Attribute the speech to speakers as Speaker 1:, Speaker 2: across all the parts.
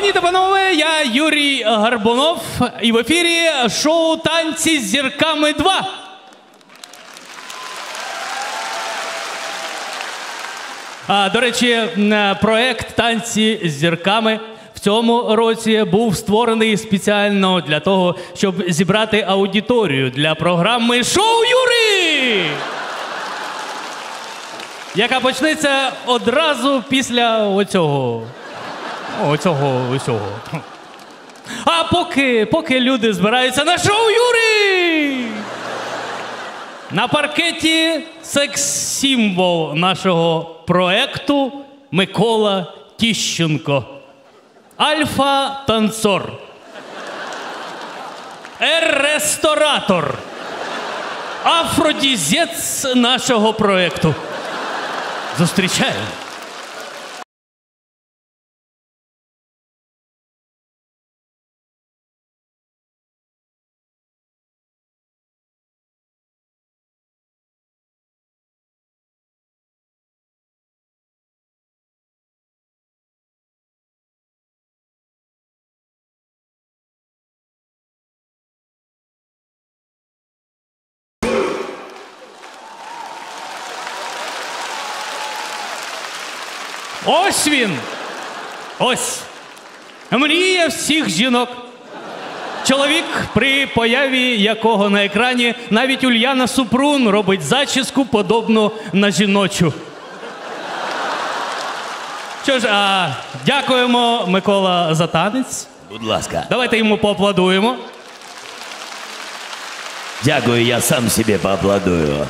Speaker 1: Пані та панове, я Юрій Горбунов, і в ефірі шоу «Танці з зірками 2». До речі, проект «Танці з зірками» в цьому році був створений спеціально для того, щоб зібрати аудиторію для програми «Шоу Юрій», яка почнеться одразу після оцього. А поки люди збираються на шоу Юрій! На паркеті секс-символ нашого проекту Микола Тіщенко. Альфа-танцор. Ресторатор. Афродізець нашого проекту. Зустрічаємо. Ось він! Ось! Мрія всіх жінок. Чоловік, при появі якого на екрані навіть Ульяна Супрун робить зачіску, подобну на жіночу. Що ж, дякуємо, Микола, за танець.
Speaker 2: Будь ласка.
Speaker 1: Давайте йому поаплодуємо.
Speaker 2: Дякую, я сам собі поаплодую.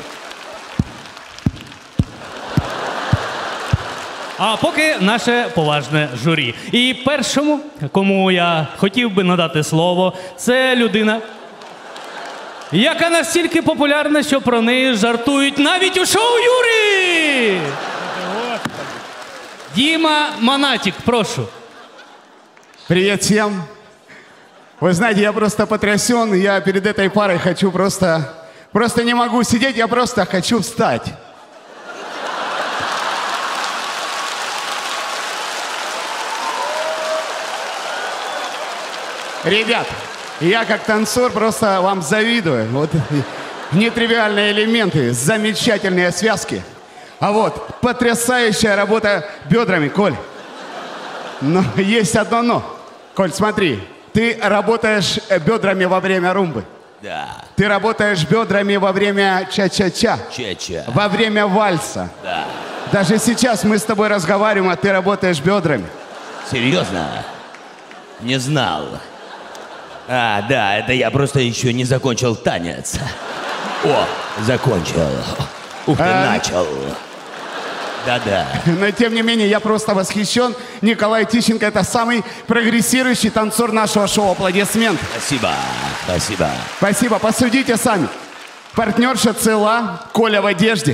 Speaker 1: А поки наше поважне журі. І першому, кому я хотів би надати слово, це людина, яка настільки популярна, що про неї жартують навіть у шоу Юрій! Дима Монатик, прошу.
Speaker 3: Привет всем. Вы знаете, я просто потрясен. Я перед этой парой хочу просто не могу сидеть, я просто хочу встать. Ребят, я как танцор просто вам завидую. Вот нетривиальные элементы, замечательные связки. А вот потрясающая работа бедрами, Коль. Но есть одно но. Коль, смотри, ты работаешь бедрами во время румбы.
Speaker 2: Да.
Speaker 3: Ты работаешь бедрами во время ча-ча-ча.
Speaker 2: Ча-ча.
Speaker 3: Во время вальса.
Speaker 2: Да.
Speaker 3: Даже сейчас мы с тобой разговариваем, а ты работаешь бедрами.
Speaker 2: Серьезно? Не знал. Да, это я просто еще не закончил танец. О, закончил. Ух ты, начал. Да-да.
Speaker 3: Но тем не менее, я просто восхищен. Николай Тищенко — это самый прогрессирующий танцор нашего шоу. Аплодисмент.
Speaker 2: Спасибо, спасибо.
Speaker 3: Спасибо. Посудите сами. Партнерша цела, Коля в одежде.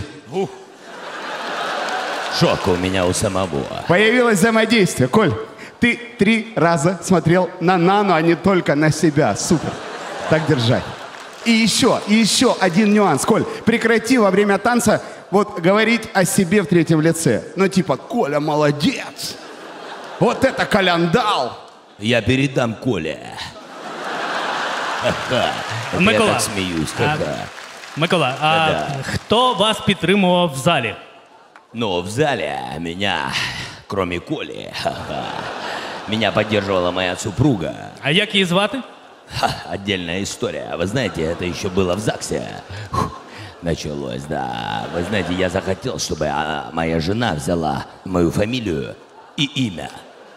Speaker 2: Шок у меня у самого.
Speaker 3: Появилось взаимодействие. Коль, ты 3 раза смотрел на Нану, а не только на себя. Супер. Так держать. И еще один нюанс. Коль, прекрати во время танца вот говорить о себе в третьем лице. Ну типа, Коля молодец. Вот это коляндал.
Speaker 2: Я передам Коле.
Speaker 1: Микола,
Speaker 2: я так смеюсь.
Speaker 1: Микола, хто вас підтримував в залі?
Speaker 2: Ну, в зале меня, кроме Коли, меня поддерживала моя супруга.
Speaker 1: А як її звати?
Speaker 2: Отдельная история. Вы знаете, это еще было в ЗАГСе. Началось, да. Вы знаете, я захотел, чтобы моя жена взяла мою фамилию и имя.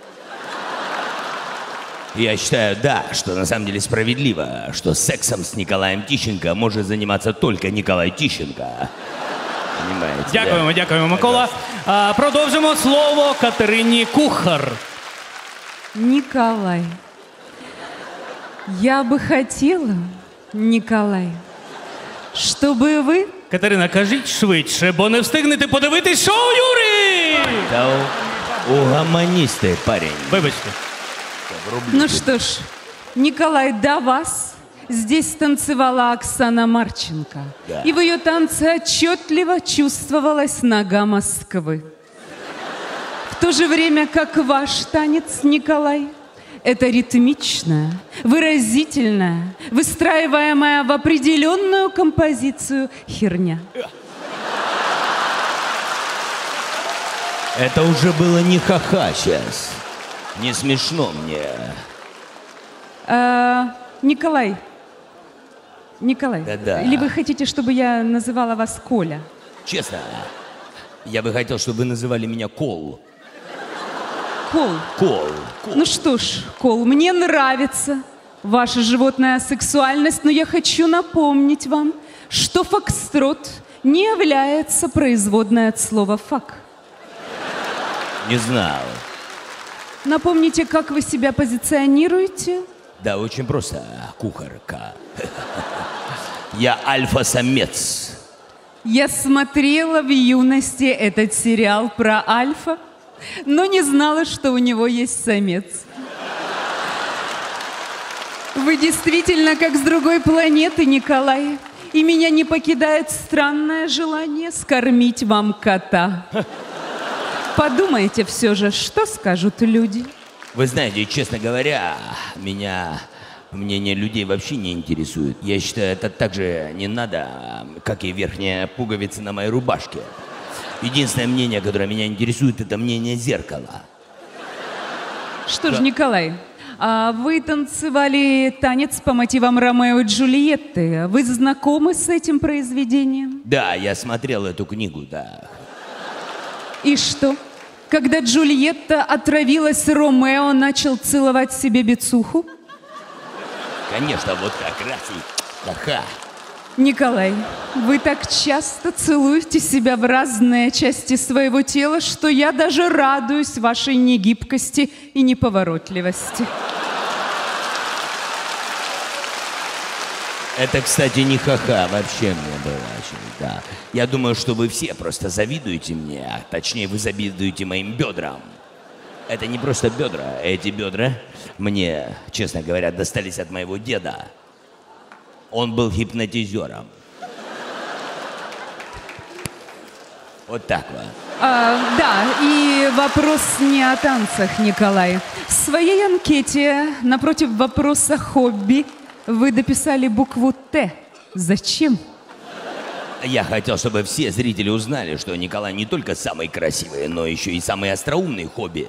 Speaker 2: Я считаю, да, что на самом деле справедливо, что сексом с Николаем Тищенко может заниматься только Николай Тищенко. Понимаете?
Speaker 1: Дякуємо, дякуємо, Микола. Продовжимо слово Катерині Кухар.
Speaker 4: Николай, я бы хотела, Николай, чтобы вы...
Speaker 1: Катерина, кажіть швидше, бо не встигнете подивитись шоу Юрій!
Speaker 2: Да угомонись ты, парень.
Speaker 1: Вибачте.
Speaker 4: Ну что ж, Николай, до вас здесь танцевала Оксана Марченко.
Speaker 2: Да.
Speaker 4: И в ее танце отчетливо чувствовалась нога Москвы. В то же время, как ваш танец, Николай, Это ритмичная, выразительная, выстраиваемая в определенную композицию херня.
Speaker 2: Это уже было не ха-ха сейчас. Не смешно мне.
Speaker 4: Николай.
Speaker 2: Да-да.
Speaker 4: Или вы хотите, чтобы я называла вас Коля?
Speaker 2: Честно, я бы хотел, чтобы вы называли меня Кол.
Speaker 4: Кол.
Speaker 2: Кол.
Speaker 4: Ну что ж, Кол, мне нравится ваша животная сексуальность, но я хочу напомнить вам, что фокстрот не является производной от слова «фак».
Speaker 2: Не знал.
Speaker 4: Напомните, как вы себя позиционируете?
Speaker 2: Да, очень просто, кухарка. Я альфа-самец.
Speaker 4: Я смотрела в юности этот сериал про альфа, но не знала, что у него есть самец. Вы действительно как с другой планеты, Николай. И меня не покидает странное желание скормить вам кота. Подумайте все же, что скажут люди.
Speaker 2: Вы знаете, честно говоря, мнение людей вообще не интересует. Я считаю, это так же не надо, как и верхняя пуговица на моей рубашке. Единственное мнение, которое меня интересует, это мнение зеркала.
Speaker 4: Что ж, Николай, а вы танцевали танец по мотивам Ромео и Джульетты. Вы знакомы с этим произведением?
Speaker 2: Да, я смотрел эту книгу, да.
Speaker 4: И что? Когда Джульетта отравилась, Ромео начал целовать себе бицуху?
Speaker 2: Конечно, вот как раз и ха-ха.
Speaker 4: Николай, вы так часто целуете себя в разные части своего тела, что я даже радуюсь вашей негибкости и неповоротливости.
Speaker 2: Это, кстати, не ха-ха, вообще мне было очень, да. Я думаю, что вы все просто завидуете мне, а точнее вы завидуете моим бедрам. Это не просто бедра, эти бедра мне, честно говоря, достались от моего деда. Он был гипнотизером. Вот так вот.
Speaker 4: Да, и вопрос не о танцах, Николай. В своей анкете напротив вопроса «хобби» вы дописали букву «Т». Зачем?
Speaker 2: Я хотел, чтобы все зрители узнали, что Николай не только самый красивый, но еще и самый остроумный хобби.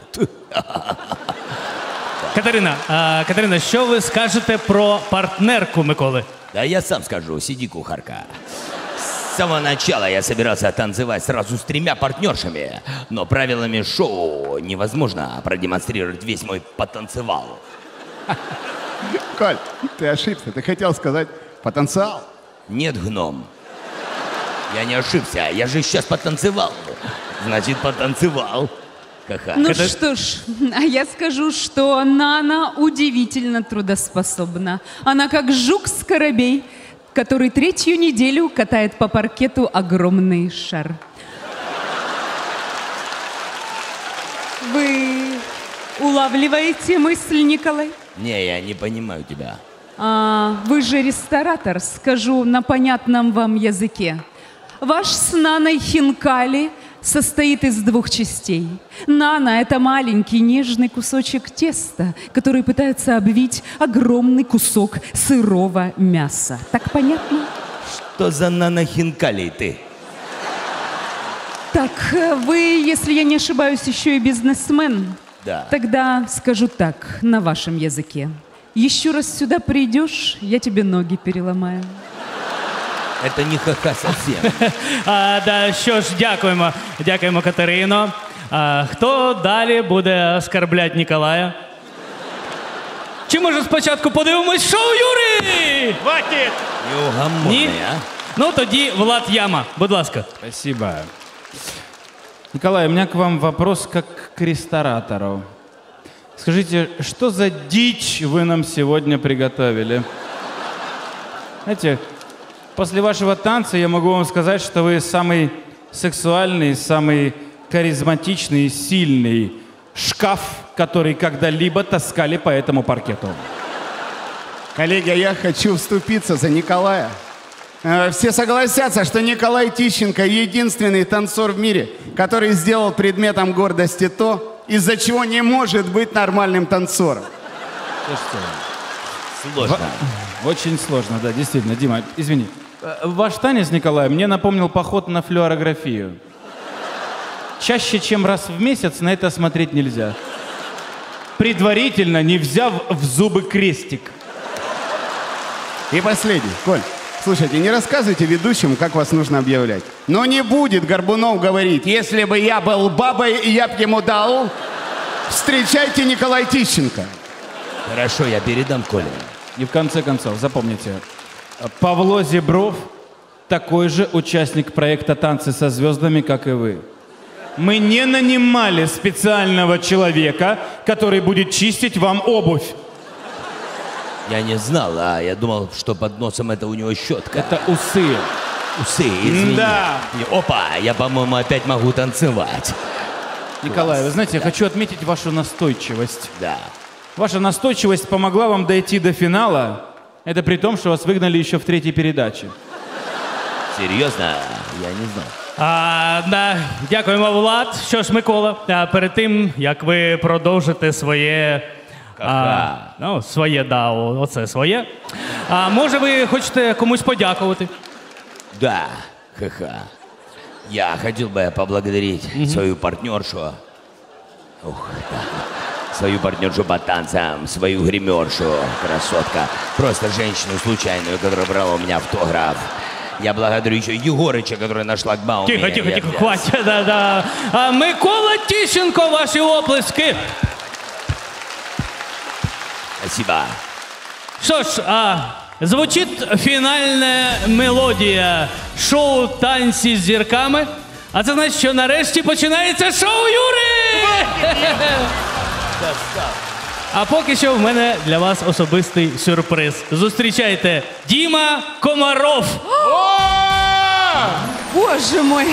Speaker 1: Катерина, що ви скажете про партнерку Миколи?
Speaker 2: Да я сам скажу, сиди, кухарка. С самого начала я собирался танцевать сразу с 3 партнершами, но правилами шоу невозможно продемонстрировать весь мой потанцевал.
Speaker 3: Коль, ты ошибся. Ты хотел сказать потенциал.
Speaker 2: Нет, гном. Я не ошибся, я же сейчас потанцевал. Значит, потанцевал. Ха-ха.
Speaker 4: Ну что ж, а я скажу, что Нана удивительно трудоспособна. Она как жук-скоробей, который 3-ю неделю катает по паркету огромный шар. Вы улавливаете мысль, Николай?
Speaker 2: Не, я не понимаю тебя.
Speaker 4: Вы же ресторатор, скажу на понятном вам языке. Ваш с Наной хинкали состоит из 2 частей. Нана – это маленький нежный кусочек теста, который пытается обвить огромный кусок сырого мяса. Так понятно?
Speaker 2: Что за нанохинкалий ты?
Speaker 4: Так, вы, если я не ошибаюсь, еще и бизнесмен.
Speaker 2: Да.
Speaker 4: Тогда скажу так, на вашем языке. Еще раз сюда придешь, я тебе ноги переломаю.
Speaker 2: Это не ха-ха совсем.
Speaker 1: Да, що ж, дякуємо, Катерино. Хто далі буде оскорблять Ніколая? Чи може спочатку подивимось шоу Юрі? Хватить!
Speaker 2: Неугомонный, а?
Speaker 1: Ну тоді Влад Яма, будь ласка.
Speaker 5: Спасибо. Николай, у меня к вам вопрос как к ресторатору. Скажите, что за дичь вы нам сегодня приготовили? Знаете, после вашего танца я могу вам сказать, что вы самый сексуальный, самый харизматичный, сильный шкаф, который когда-либо таскали по этому паркету.
Speaker 3: Коллеги, я хочу вступиться за Николая. Все согласятся, что Николай Тищенко единственный танцор в мире, который сделал предметом гордости то, из-за чего не может быть нормальным танцором.
Speaker 5: Слушайте,
Speaker 2: Сложно.
Speaker 5: очень сложно, да, действительно. Дима, извини. Ваш танец, Николай, мне напомнил поход на флюорографию. Чаще, чем раз в месяц, на это смотреть нельзя. Предварительно, не взяв в зубы крестик.
Speaker 3: И последний. Коль, слушайте, не рассказывайте ведущим, как вас нужно объявлять. Но не будет Горбунов говорить, если бы я был бабой, я б ему дал. Встречайте Николай Тищенко.
Speaker 2: Хорошо, я передам Коле.
Speaker 5: И в конце концов, запомните, Павло Зебров такой же участник проекта «Танцы со звездами», как и вы. Мы не нанимали специального человека, который будет чистить вам обувь.
Speaker 2: Я не знал, я думал, что под носом это у него щетка.
Speaker 5: Это усы.
Speaker 2: Усы, извини.
Speaker 5: Да.
Speaker 2: Опа, я, по-моему, опять могу танцевать.
Speaker 5: Николай, вы знаете, я хочу отметить вашу настойчивость.
Speaker 2: Да.
Speaker 5: Ваша настойчивость помогла вам дойти до финала. Это при том, что вас выгнали еще в 3-й передаче.
Speaker 2: Серйозно? Я не знав.
Speaker 1: Да, дякуємо, Влад. Що ж, Микола, перед тим, як ви продовжите своє... своє, да, оце своє. Може, ви хочете комусь подякувати?
Speaker 2: Да, ха-ха. Я хотел бы поблагодарить свою партнершу. Ух, да. Свою партнершу по танцам, свою гримершу, красотка. Просто женщину случайную, которая брала у меня автограф. Я благодарю еще Егорыча, который наш шлагбаум.
Speaker 1: Тихо, хватит, да. Микола Тищенко, ваші оплески.
Speaker 2: Спасибо.
Speaker 1: Що ж, звучить фінальна мелодія шоу «Танці з зірками». А це значить, що нарешті починається шоу Юри! А поки що в мене для вас особистий сюрприз. Зустрічайте, Діма Комаров!
Speaker 4: Боже мой!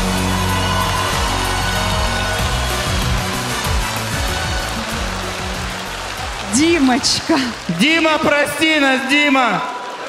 Speaker 4: Димочка!
Speaker 5: Дима, прости нас, Дима!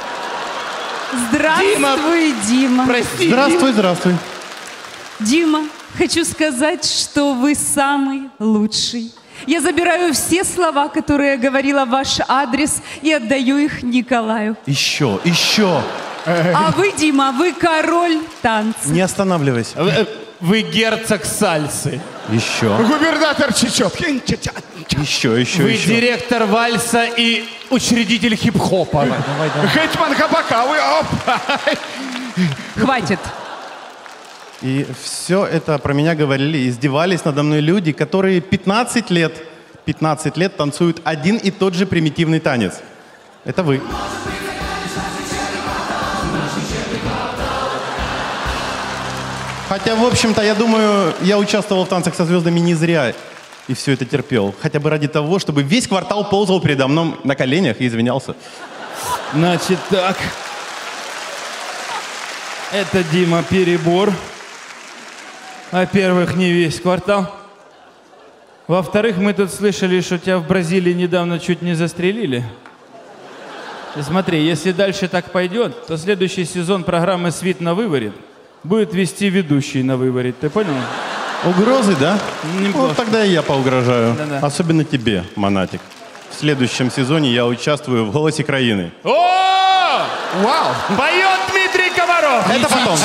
Speaker 4: Здравствуй, Дима!
Speaker 5: Прости.
Speaker 6: Здравствуй, здравствуй.
Speaker 4: Дима, хочу сказать, что вы самый лучший. Я забираю все слова, которые я говорила в ваш адрес, и отдаю их Николаю.
Speaker 6: Еще.
Speaker 4: А вы, Дима, вы король танца.
Speaker 6: Не останавливайся.
Speaker 5: Вы герцог сальсы.
Speaker 6: Еще.
Speaker 3: Губернатор Чечетки.
Speaker 5: Вы директор вальса и учредитель хип-хопа.
Speaker 6: Давай.
Speaker 3: Хэтман Кабака.
Speaker 4: Хватит.
Speaker 6: И все это про меня говорили, издевались надо мной люди, которые 15 лет танцуют один и тот же примитивный танец. Это вы. Хотя, в общем-то, я думаю, я участвовал в «Танцах со звездами» не зря и все это терпел. Хотя бы ради того, чтобы весь квартал ползал передо мной на коленях и извинялся.
Speaker 5: Значит так. Это, Дима, перебор. Во-первых, не весь квартал. Во-вторых, мы тут слышали, что тебя в Бразилии недавно чуть не застрелили. И смотри, если дальше так пойдет, то следующий сезон программы «Свит на выворит» будет вести ведущий на выворит. Ты понял?
Speaker 6: Угрозы, да?
Speaker 5: Неплохо.
Speaker 6: Вот тогда и я поугрожаю.
Speaker 5: Да-да.
Speaker 6: Особенно тебе, Монатик. В следующем сезоне я участвую в «Голосе краины».
Speaker 5: О!
Speaker 3: Вау!
Speaker 5: Поет Дмитрий Комаров!
Speaker 6: Это потом.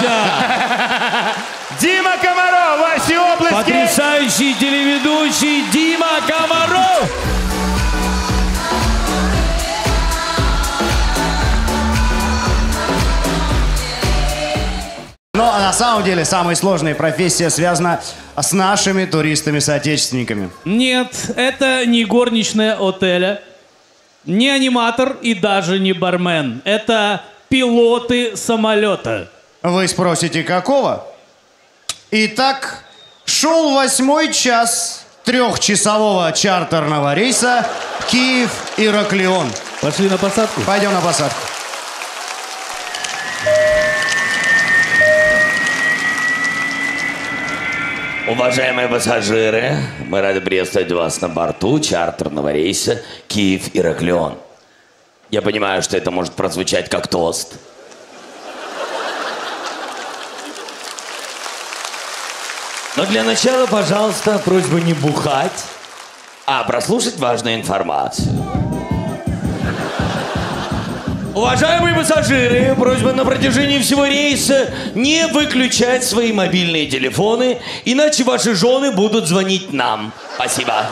Speaker 5: Дима Комаров, ваши обласки!
Speaker 1: Потрясающий телеведущий Дима Комаров!
Speaker 7: Но на самом деле самая сложная профессия связана с нашими туристами-соотечественниками.
Speaker 1: Нет, это не горничная отеля, не аниматор и даже не бармен. Это пилоты самолета.
Speaker 7: Вы спросите, какого? Итак, шел 8-й час 3-часового чартерного рейса Киев-Ираклион.
Speaker 1: Пошли на посадку.
Speaker 7: Пойдем на посадку.
Speaker 2: Уважаемые пассажиры, мы рады приветствовать вас на борту чартерного рейса Киев-Ираклион. Я понимаю, что это может прозвучать как тост. Но для начала, пожалуйста, просьба не бухать, а прослушать важную информацию. Уважаемые пассажиры, просьба на протяжении всего рейса не выключать свои мобильные телефоны, иначе ваши жены будут звонить нам. Спасибо.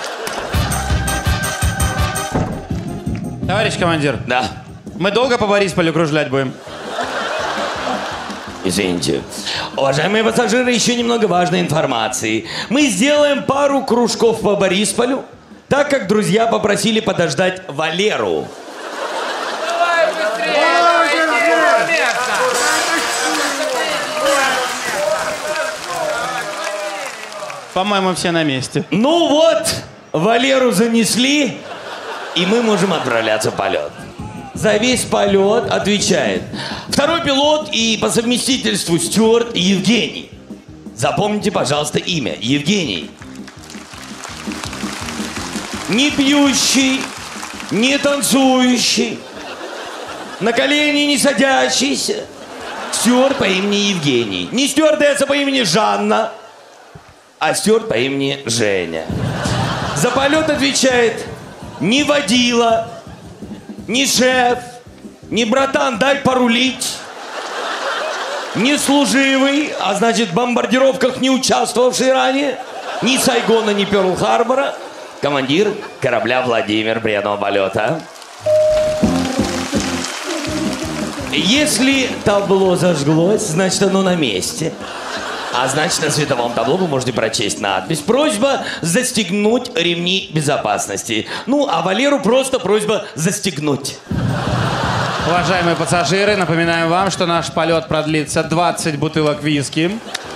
Speaker 5: Товарищ командир,
Speaker 2: Да,
Speaker 5: мы долго по Борисполю кружлять будем?
Speaker 2: извините. Уважаемые пассажиры, еще немного важной информации. Мы сделаем пару кружков по Борисполю, так как друзья попросили подождать Валеру.
Speaker 5: По-моему, все на месте.
Speaker 2: Ну вот, Валеру занесли, и мы можем отправляться в полет. За весь полет отвечает второй пилот и по совместительству стюард Евгений. Запомните, пожалуйста, имя. Евгений. Не пьющий, не танцующий, на колени не садящийся. Стюард по имени Евгений. Не стюардесса по имени Жанна, а стюард по имени Женя. За полет отвечает не водила, не шеф, не братан, дай порулить, не служивый, а значит в бомбардировках не участвовавший ранее, ни Сайгона, ни Пёрл-Харбора, командир корабля Владимир, приятного полета. Если табло зажглось, значит оно на месте. А значит, на световом табло вы можете прочесть надпись. Просьба застегнуть ремни безопасности. Ну, а Валеру просто просьба застегнуть.
Speaker 5: Уважаемые пассажиры, напоминаем вам, что наш полет продлится 20 бутылок виски,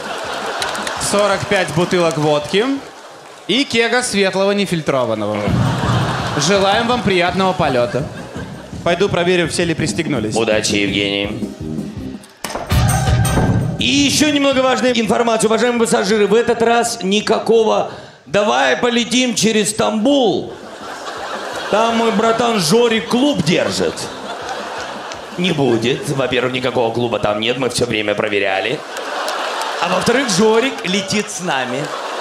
Speaker 5: 45 бутылок водки и кега светлого нефильтрованного. Желаем вам приятного полета. Пойду проверю, все ли пристегнулись.
Speaker 2: Удачи, Евгений. И еще немного важной информации, уважаемые пассажиры. В этот раз никакого «давай полетим через Стамбул». Там мой братан Жорик клуб держит. Не будет. Во-первых, никакого клуба там нет, мы все время проверяли. А во-вторых, Жорик летит с нами.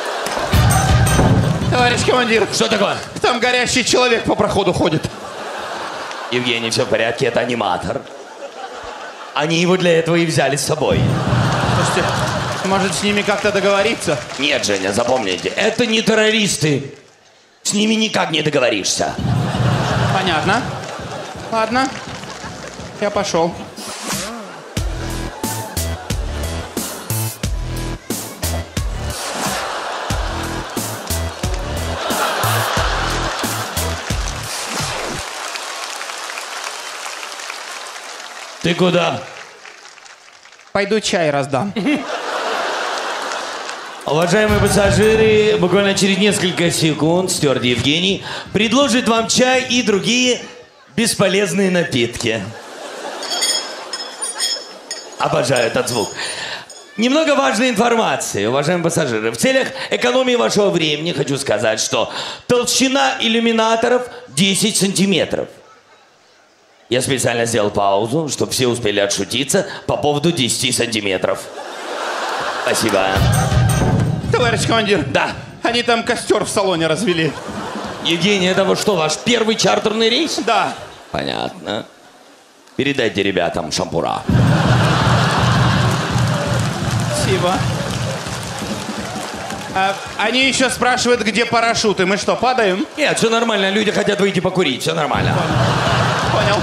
Speaker 5: Товарищ командир,
Speaker 2: Что такое?
Speaker 5: там горящий человек по проходу ходит.
Speaker 2: Евгений, все в порядке, это аниматор. Они его для этого и взяли с собой.
Speaker 5: Слушайте, может, с ними как-то договориться?
Speaker 2: Нет, Женя, запомните, это не террористы. С ними никак не договоришься.
Speaker 5: Понятно. Ладно, я пошел.
Speaker 2: Ты куда?
Speaker 5: Пойду чай раздам.
Speaker 2: Уважаемые пассажиры, буквально через несколько секунд стюард Евгений предложит вам чай и другие бесполезные напитки. Обожаю этот звук. Немного важной информации, уважаемые пассажиры. В целях экономии вашего времени хочу сказать, что толщина иллюминаторов 10 сантиметров. Я специально сделал паузу, чтобы все успели отшутиться по поводу 10 сантиметров. Спасибо.
Speaker 5: Товарищ командир,
Speaker 2: Да.
Speaker 5: они там костер в салоне развели.
Speaker 2: Евгений, это вот что, ваш первый чартерный рейс?
Speaker 5: Да.
Speaker 2: Понятно. Передайте ребятам шампура.
Speaker 5: Спасибо. Они еще спрашивают, где парашюты. Мы что, падаем?
Speaker 2: Нет, все нормально, люди хотят выйти покурить, все нормально.
Speaker 5: Понял.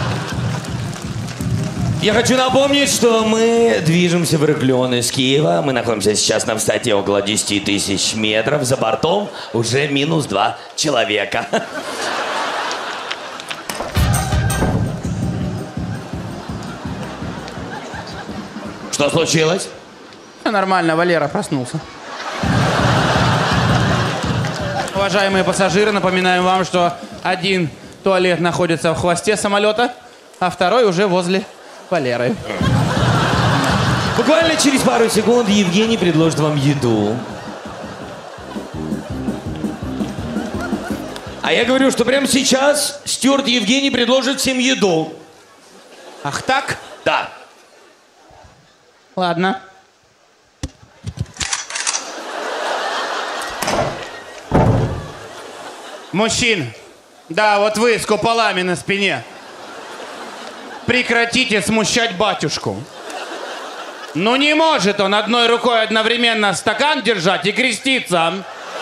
Speaker 2: Я хочу напомнить, что мы движемся в регион из Киева. Мы находимся сейчас на высоте около 10 тысяч метров. За бортом уже минус 2 человека. Что случилось?
Speaker 5: Все нормально, Валера проснулся. Уважаемые пассажиры, напоминаем вам, что один туалет находится в хвосте самолета, а второй уже возле Валеры.
Speaker 2: Буквально через пару секунд Евгений предложит вам еду. А я говорю, что прямо сейчас стюард Евгений предложит всем еду.
Speaker 5: Ах так?
Speaker 2: Да.
Speaker 5: Ладно. Мужчин, да, вот вы с куполами на спине. Прекратите смущать батюшку. Ну не может он одной рукой одновременно стакан держать и креститься.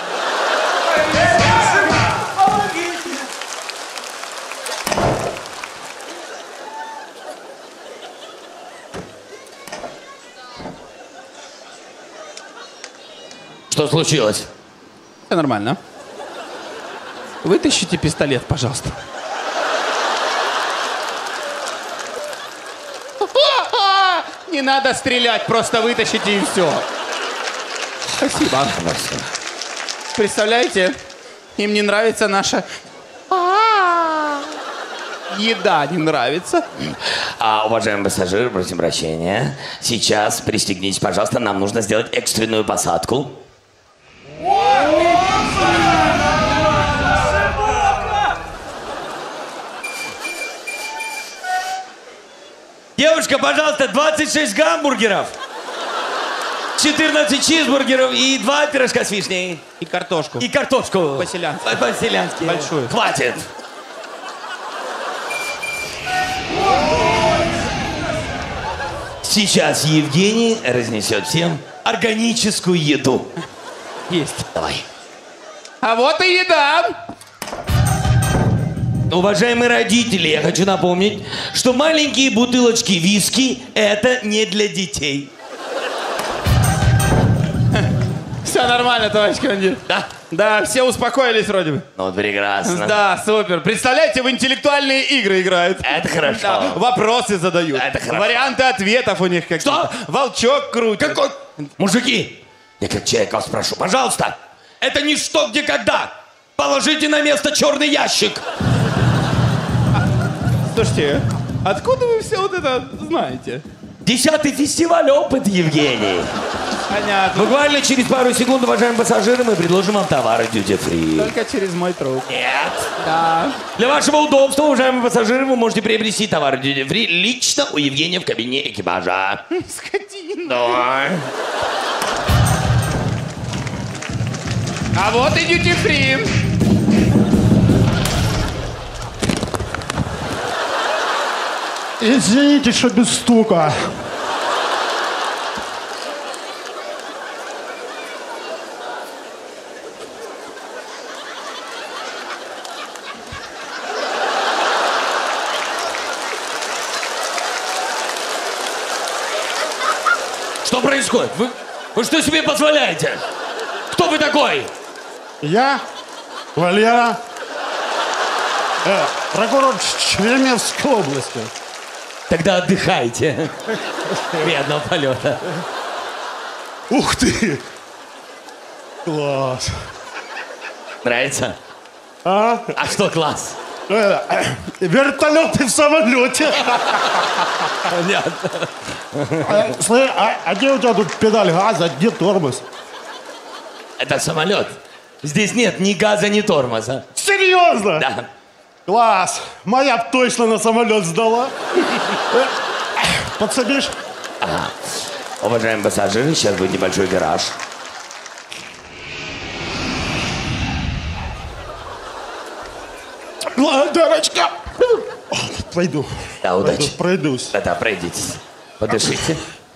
Speaker 2: Что случилось?
Speaker 5: Все нормально. Вытащите пистолет, пожалуйста. Не надо стрелять, просто вытащите и все. Спасибо. Представляете, им не нравится наша... Еда не нравится.
Speaker 2: Уважаемый пассажир, просим прощения. Сейчас пристегнитесь, пожалуйста, нам нужно сделать экстренную посадку. Девушка, пожалуйста, 26 гамбургеров, 14 чизбургеров и 2 пирожка с вишней.
Speaker 5: И картошку.
Speaker 2: И картошку.
Speaker 5: По-селянски.
Speaker 2: По-селянски.
Speaker 5: Большую.
Speaker 2: Хватит. Сейчас Евгений разнесет всем органическую еду.
Speaker 5: Есть.
Speaker 2: Давай.
Speaker 5: А вот и еда.
Speaker 2: Уважаемые родители, я хочу напомнить, что маленькие бутылочки виски – это не для детей.
Speaker 5: Все нормально, товарищ командир.
Speaker 2: Да?
Speaker 5: Да, все успокоились вроде бы.
Speaker 2: Ну, вот прекрасно.
Speaker 5: Да, супер. Представляете, в интеллектуальные игры играют.
Speaker 2: Это хорошо.
Speaker 5: Да, вопросы задают.
Speaker 2: Это хорошо.
Speaker 5: Варианты ответов у них какие-то.
Speaker 2: Что?
Speaker 5: Волчок крутит.
Speaker 2: Какой? Мужики, я как человек вас прошу, пожалуйста, это не что, где, когда. Положите на место черный ящик.
Speaker 5: Слушайте, откуда вы все вот это знаете?
Speaker 2: 10-й фестиваль «Опыт», Евгений.
Speaker 5: Понятно.
Speaker 2: Буквально через пару секунд, уважаемые пассажиры, мы предложим вам товары Duty Free.
Speaker 5: Только через мой труп.
Speaker 2: Нет.
Speaker 5: Да.
Speaker 2: Для вашего удобства, уважаемые пассажиры, вы можете приобрести товары Duty Free лично у Евгения в кабине экипажа.
Speaker 5: Скотина.
Speaker 2: Давай.
Speaker 5: А вот и Duty Free.
Speaker 8: Извините, что без стука.
Speaker 2: Что происходит? Вы что себе позволяете? Кто вы такой?
Speaker 8: Я Валера, прокурор Черемевской области.
Speaker 2: Тогда отдыхайте. Приятного полета.
Speaker 8: Ух ты! Класс.
Speaker 2: Нравится?
Speaker 8: А?
Speaker 2: А что класс?
Speaker 8: Вертолеты в самолете.
Speaker 2: Понятно.
Speaker 8: Слушай, а где у тебя тут педаль газа, где тормоз?
Speaker 2: Это самолет. Здесь нет ни газа, ни тормоза.
Speaker 8: Серьезно?
Speaker 2: Да.
Speaker 8: Класс. Моя б точно на самолет сдала. Подсадишь?
Speaker 2: Уважаемые пассажиры, сейчас будет небольшой вираж.
Speaker 8: Дорочка. Пойду.
Speaker 2: Да, удачи.
Speaker 8: Пройдусь.
Speaker 2: Да, пройдитесь. Подышите.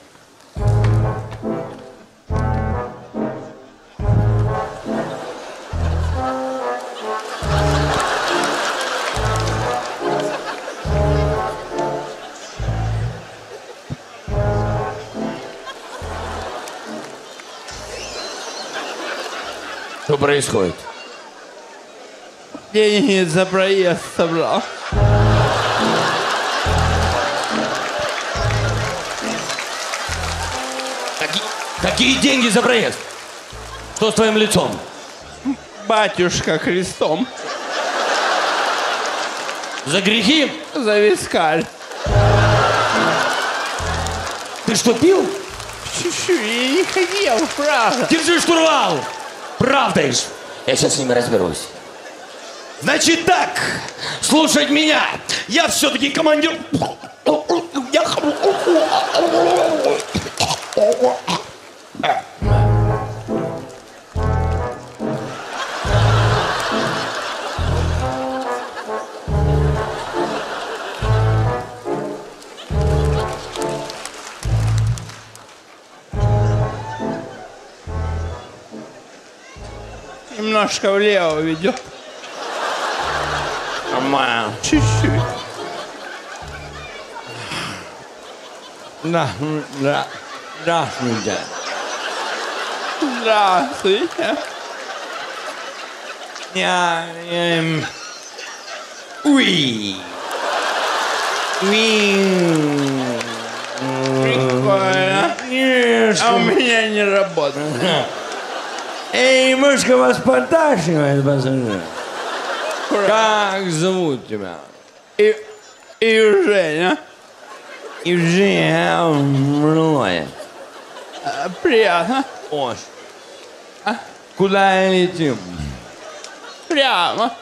Speaker 2: Что происходит?
Speaker 5: Деньги за проезд собрал.
Speaker 2: Какие деньги за проезд? Что с твоим лицом?
Speaker 5: Батюшка Христом.
Speaker 2: За грехи?
Speaker 5: За вискарь.
Speaker 2: Ты что, пил?
Speaker 5: Чуть-чуть, я не хотел, правда.
Speaker 2: Держи штурвал! Правдаешь? Я сейчас с ними разберусь. Значит так, слушать меня. Я все-таки командир.
Speaker 5: немножко влево ведет. Нормально. Чуть-чуть. Да, да. Здравствуйте. Здравствуйте. Уи. Прикольно. А у меня не работает.
Speaker 2: Эй, немножко вас подташнивает, пацаны. Как зовут тебя?
Speaker 5: Евгения.
Speaker 2: Евгения Мрлоя.
Speaker 5: Приятно.
Speaker 2: Ош. Куда летим?
Speaker 5: Прямо.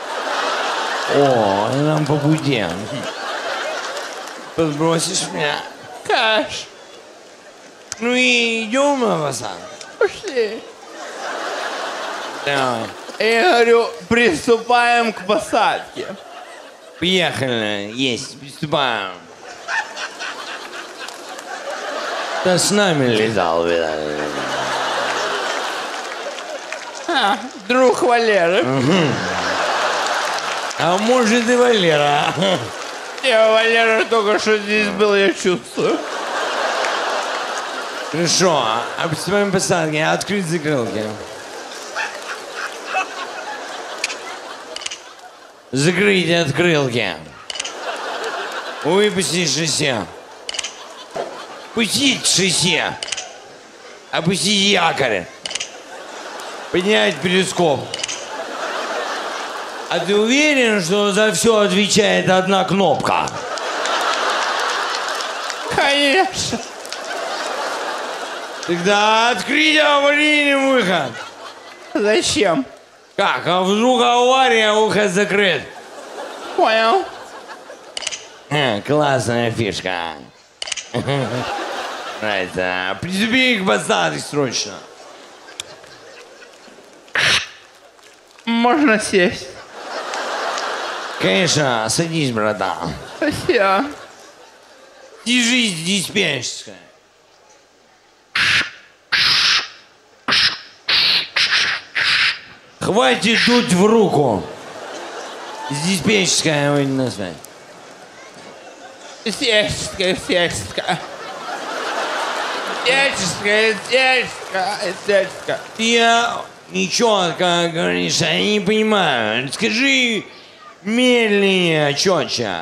Speaker 2: О, нам по пути. Подбросишь меня?
Speaker 5: Каш.
Speaker 2: Ну и идем на басан.
Speaker 5: Пошли.
Speaker 2: Давай.
Speaker 5: Я говорю, приступаем к посадке.
Speaker 2: Поехали. Есть, приступаем. Да с нами летал, видать.
Speaker 5: Друг Валеры.
Speaker 2: А может и Валера.
Speaker 5: Валера только что здесь был, я чувствую.
Speaker 2: Хорошо, а приступаем к посадке. Открыть закрылки. Закрыть открылки. Выпустить шасси. Пустить шасси. Опустить якорь. Поднять перископ. А ты уверен, что за все отвечает одна кнопка?
Speaker 5: Конечно.
Speaker 2: Тогда открыть аварийный выход.
Speaker 5: Зачем?
Speaker 2: Как? А вдруг авария, выход закрыт?
Speaker 5: Понял.
Speaker 2: Классная фишка. Нравится. Приступи к посадке срочно.
Speaker 5: Можно сесть.
Speaker 2: Конечно, садись, братан.
Speaker 5: Спасибо.
Speaker 2: Держись, диспетчерская. Хватит дуть в руку. Диспетчерская выйди на связь.
Speaker 5: Сельская.
Speaker 2: Я нечетко говоришь, я не понимаю. Скажи медленнее, четче.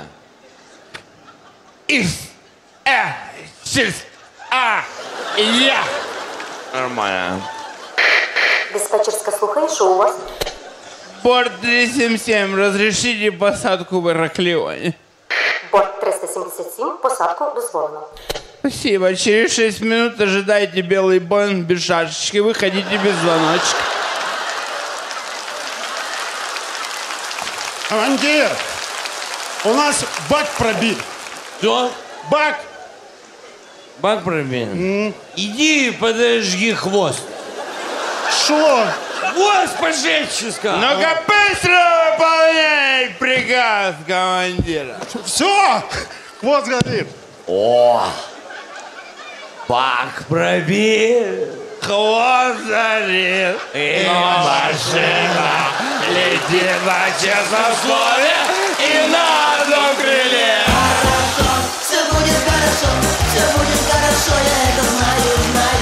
Speaker 5: Я.
Speaker 2: Нормально.
Speaker 9: Диспетчерська слухає, що у вас?
Speaker 5: Борт 377, разрешите посадку в Ираклионе.
Speaker 9: Борт 377, посадку дозволено.
Speaker 5: Спасибо. Через 6 минут ожидайте белый Боинг без шашечки. Выходите без звоночка.
Speaker 8: Командир, у нас бак пробит.
Speaker 2: Что?
Speaker 8: Бак.
Speaker 2: Бак пробил? Иди подожги хвост.
Speaker 8: Шо?
Speaker 2: Хвост поджечь, сказал.
Speaker 5: Ну-ка быстро выполняй приказ командира.
Speaker 8: Все, хвост горит.
Speaker 2: О! Бак пробил, хвост горит, и машина летит на честном слове и на одном крыле.
Speaker 10: Все будет хорошо, я это знаю.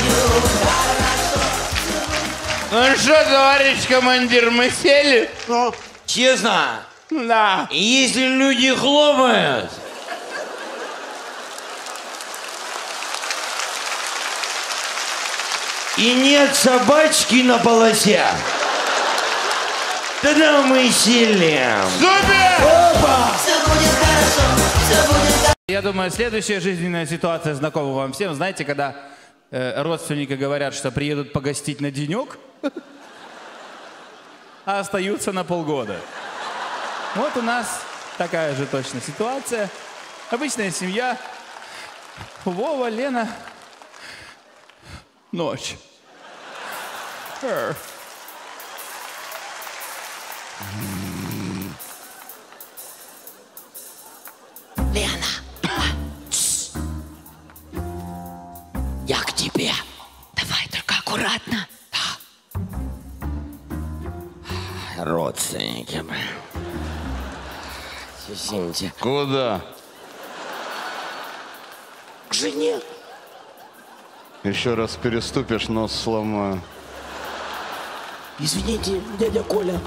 Speaker 5: Ну что, товарищ командир, мы сели?
Speaker 2: Честно?
Speaker 5: Да.
Speaker 2: Если люди хлопают, и нет собачки на полосе, тогда мы силим.
Speaker 5: Супер!
Speaker 10: Все будет хорошо.
Speaker 5: Я думаю, следующая жизненная ситуация знакома вам всем. Знаете, когда родственники говорят, что приедут погостить на денек, а остаются на полгода. Вот у нас такая же точно ситуация. Обычная семья. Вова, Лена. Ночь.
Speaker 10: Лена,
Speaker 2: Я к тебе.
Speaker 10: давай только аккуратно.
Speaker 2: родственники. Извините.
Speaker 3: Куда?
Speaker 2: К жене.
Speaker 3: Еще раз переступишь, нос сломаю.
Speaker 2: Извините, дядя Коля.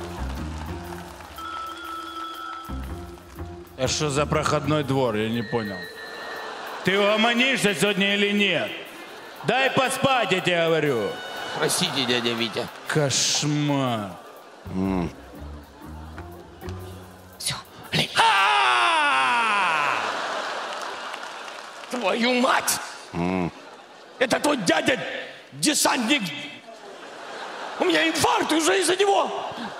Speaker 5: А что за проходной двор, я не понял. Ты угомонишься сегодня или нет? Дай поспать, я тебе говорю.
Speaker 2: Простите, дядя Витя.
Speaker 5: Кошмар.
Speaker 2: Все. Твою мать! Это тот дядя десантник. У меня инфаркт уже из-за него.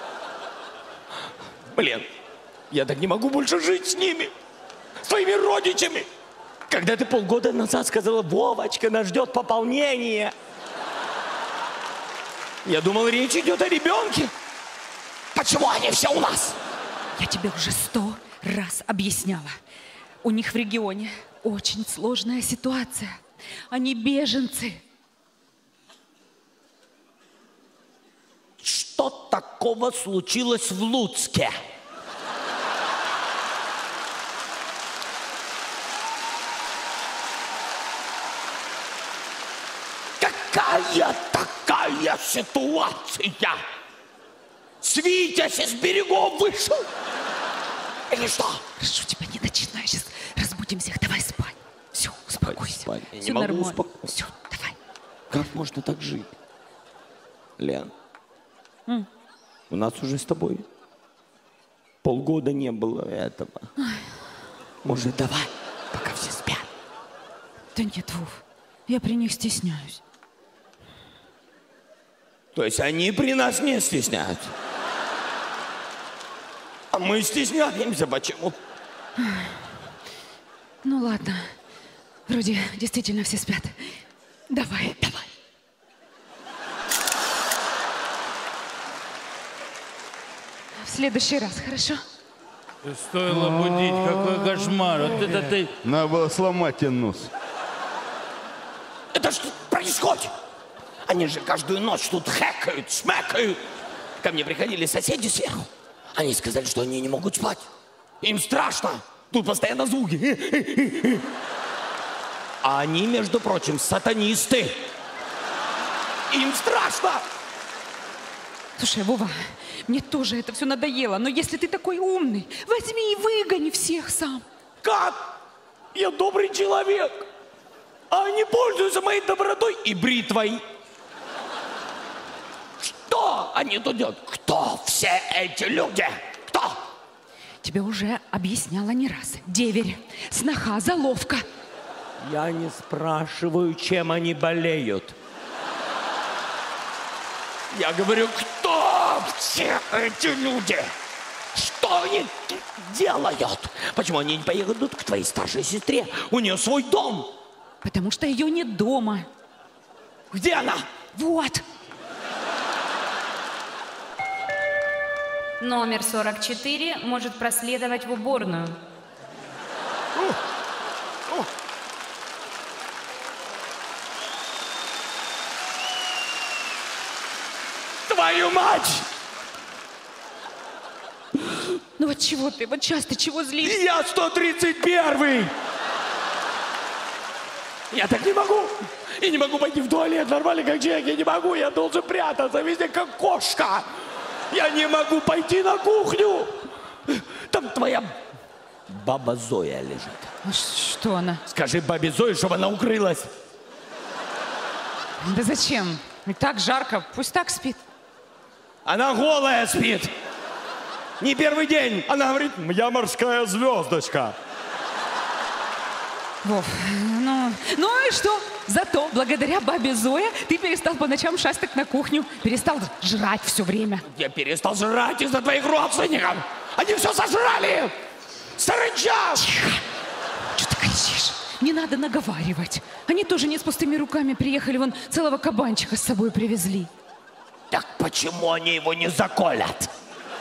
Speaker 2: Блин, я так не могу больше жить с ними, с твоими родичами. Когда ты полгода назад сказала: Вовочка, нас ждет пополнение. Я думал, речь идет о ребенке. Почему они все у нас?
Speaker 4: Я тебе уже 100 раз объясняла. У них в регионе очень сложная ситуация. Они беженцы.
Speaker 2: Что такого случилось в Луцке? Какая такая ситуация? Свитязь из берегов вышел? Или что?
Speaker 4: Прошу тебя, не начинай. Сейчас разбудим всех. Давай спать. Все, успокойся.
Speaker 2: Спать. Я
Speaker 4: Все
Speaker 2: не могу
Speaker 4: нормально.
Speaker 2: успокоиться.
Speaker 4: Все, давай.
Speaker 2: Как можно так жить? Лен, у нас уже с тобой полгода не было этого. Может, давай, пока все спят?
Speaker 4: Да нет, Вов, я при них стесняюсь.
Speaker 2: То есть они при нас не стесняются? А мы стесняемся почему?
Speaker 4: Ну ладно, вроде действительно все спят. Давай. В следующий раз, хорошо?
Speaker 5: Стоило будить, какой кошмар. Вот это ты...
Speaker 3: Надо было сломать тебе нос.
Speaker 2: Это что происходит? Они же каждую ночь тут хэкают, шмэкают. Ко мне приходили соседи сверху. Они сказали, что они не могут спать. Им страшно. Тут постоянно звуки. А они, между прочим, сатанисты. Им страшно.
Speaker 4: Слушай, Вова, мне тоже это все надоело. Но если ты такой умный, возьми и выгони всех сам.
Speaker 2: Как? Я добрый человек. А они пользуются моей добротой и бритвой. Что они тут делают? Кто все эти люди? Кто?
Speaker 4: Тебе уже объясняла не раз. Деверь, сноха, заловка.
Speaker 2: Я не спрашиваю, чем они болеют. Я говорю, кто все эти люди? Что они делают? Почему они не поедут к твоей старшей сестре? У нее свой дом.
Speaker 4: Потому что ее нет дома.
Speaker 2: Где она?
Speaker 4: Вот.
Speaker 11: Номер 44 может проследовать в уборную.
Speaker 2: Твою мать!
Speaker 4: Ну вот чего ты? Вот сейчас ты чего злишься?
Speaker 2: Я 131-й! Я так не могу! И не могу пойти в туалет нормально, как человек. Я не могу, я должен прятаться везде, как кошка. Я не могу пойти на кухню. Там твоя баба Зоя лежит.
Speaker 4: А что она?
Speaker 2: Скажи бабе Зое, чтобы она укрылась.
Speaker 4: Да зачем? И так жарко, пусть так спит.
Speaker 2: Она голая спит. Не первый день. Она говорит, я морская звездочка.
Speaker 4: Вов, ну и что? Зато благодаря бабе Зое ты перестал по ночам шастать на кухню, перестал жрать все время.
Speaker 2: Я перестал жрать из-за твоих родственников. Они все сожрали. Саранча!
Speaker 4: Что ты кричишь? Не надо наговаривать. Они тоже не с пустыми руками приехали, вон целого кабанчика с собой привезли.
Speaker 2: Так почему они его не заколят?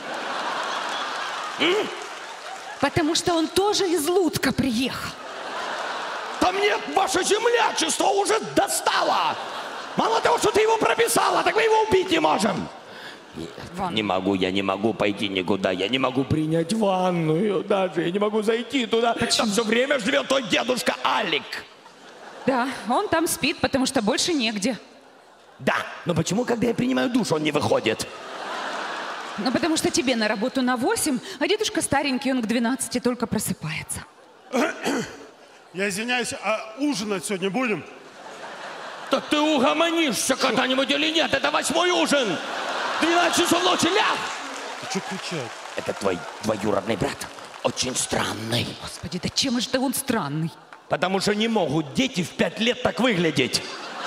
Speaker 4: Потому что он тоже из Луцка приехал.
Speaker 2: Да мне ваше землячество уже достало. Мало того, что ты его прописала, так мы его убить не можем. Не могу, я не могу пойти никуда. Я не могу принять ванную даже. Я не могу зайти туда.
Speaker 4: Почему?
Speaker 2: Там все время живет тот дедушка Алик.
Speaker 4: Да, он там спит, потому что больше негде.
Speaker 2: Да, но почему, когда я принимаю душ, он не выходит?
Speaker 4: Ну, потому что тебе на работу на 8, а дедушка старенький, он к 12 только просыпается.
Speaker 8: Я извиняюсь, а ужинать сегодня будем?
Speaker 2: Так ты угомонишься когда-нибудь или нет? Это 8-й ужин! 12 часов ночи, ляг!
Speaker 8: Ты что кричать?
Speaker 2: Это твой двоюродный брат. Очень странный.
Speaker 4: Господи, да чем же он странный?
Speaker 2: Потому что не могут дети в 5 лет так выглядеть.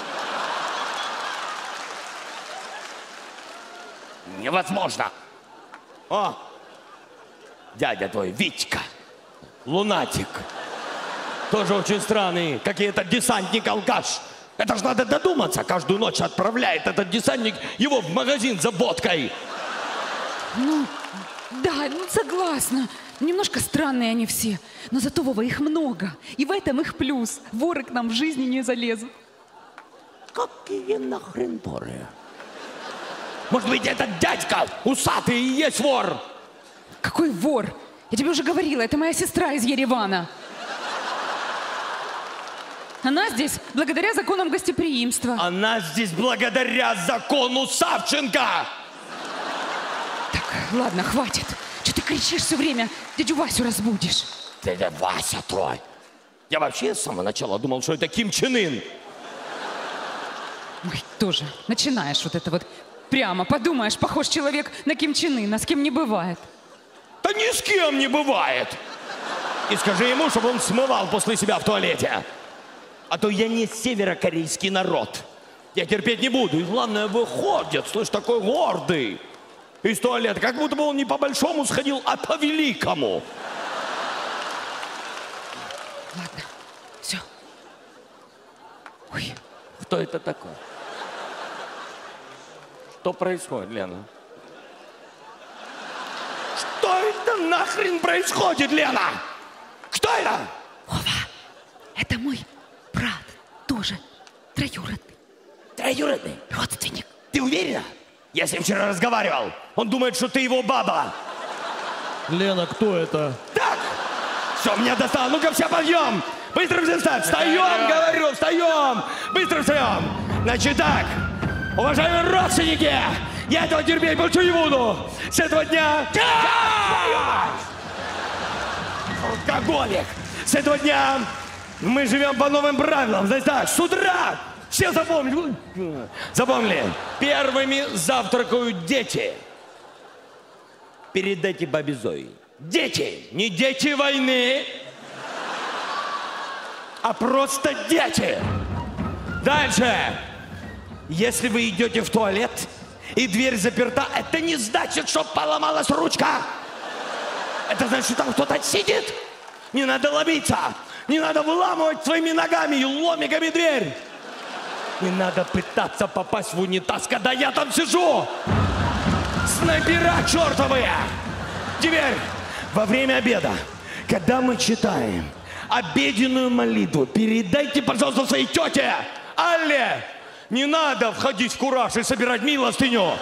Speaker 2: Невозможно. О, дядя твой, Витька, лунатик. Тоже очень странный, как и этот десантник-алкаш. Это ж надо додуматься. Каждую ночь отправляет этот десантник его в магазин за водкой.
Speaker 4: Ну, да, ну согласна. Немножко странные они все. Но зато, Вова, их много. И в этом их плюс. Воры к нам в жизни не залезут.
Speaker 2: Какие нахрен воры? Может быть, этот дядька усатый и есть вор?
Speaker 4: Какой вор? Я тебе уже говорила, это моя сестра из Еревана. Она здесь благодаря законам гостеприимства.
Speaker 2: Она здесь благодаря закону Савченко.
Speaker 4: Так, ладно, хватит. Что ты кричишь все время? Дядю Васю разбудишь.
Speaker 2: Дядя Вася твой. Я вообще с самого начала думал, что это Ким Чен Ын.
Speaker 4: Ой, тоже начинаешь вот это вот прямо. Подумаешь, похож человек на Ким Чен Ына, с кем не бывает.
Speaker 2: Да ни с кем не бывает. И скажи ему, чтобы он смывал после себя в туалете. А то я не северокорейский народ. Я терпеть не буду. И главное, выходит, слышь, такой гордый из туалета. Как будто бы он не по-большому сходил, а по-великому.
Speaker 4: Ладно, все. Ой.
Speaker 2: Кто это такой? Что происходит, Лена? Что это нахрен происходит, Лена? Кто это?
Speaker 4: Вова, это мой брат, тоже троюродный.
Speaker 2: Троюродный?
Speaker 4: Родственник.
Speaker 2: Ты уверена? Я с ним вчера разговаривал. Он думает, что ты его баба.
Speaker 1: Лена, кто это?
Speaker 2: Так! Все, меня достало. Ну-ка, все, подъем! Быстро все встать! Встаем, говорю, встаем! Быстро встаем! Значит так, уважаемые родственники, я этого терпеть больше не буду! С этого дня... Алкоголик! С этого дня мы живем по новым правилам. Значит так, с утра все запомнили. Запомнили. Первыми завтракают дети. Передайте бабе Зои. Дети, не дети войны, а просто дети. Дальше. Если вы идете в туалет и дверь заперта, это не значит, что поломалась ручка. Это значит, что там кто-то сидит. Не надо ломиться. Не надо выламывать своими ногами и ломиками дверь. Не надо пытаться попасть в унитаз, когда я там сижу. Снайпера чертовые. Теперь, во время обеда, когда мы читаем обеденную молитву, передайте, пожалуйста, своей тете Алле, не надо входить в кураж и собирать милостыню.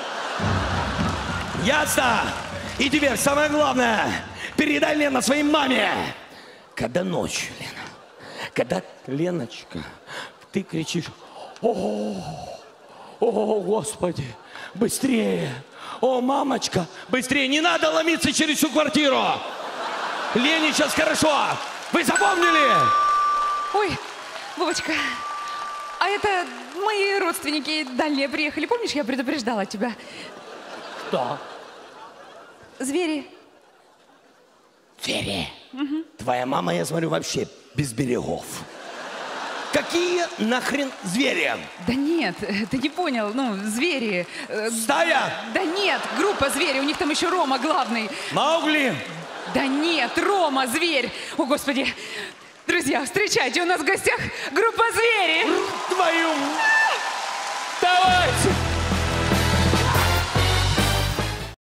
Speaker 2: Ясно? И теперь самое главное, передай, Лена, своей маме. Когда ночью, Лена, когда, Леночка, ты кричишь: о, Господи, быстрее! О, мамочка, быстрее! Не надо ломиться через всю квартиру! Лене сейчас хорошо! Вы запомнили?
Speaker 4: Ой, Вовочка, а это мои родственники дальние приехали. Помнишь, я предупреждала тебя?
Speaker 2: Кто?
Speaker 4: Звери.
Speaker 2: Звери? Угу. Твоя мама, я смотрю, вообще без берегов. Какие нахрен звери?
Speaker 4: Да нет, ты не понял, ну, звери.
Speaker 2: Стая?
Speaker 4: Да нет, группа звери, у них там еще Рома главный.
Speaker 2: Маугли?
Speaker 4: Да нет, Рома, зверь. О, Господи. Друзья, встречайте, у нас в гостях группа звери.
Speaker 2: Твою...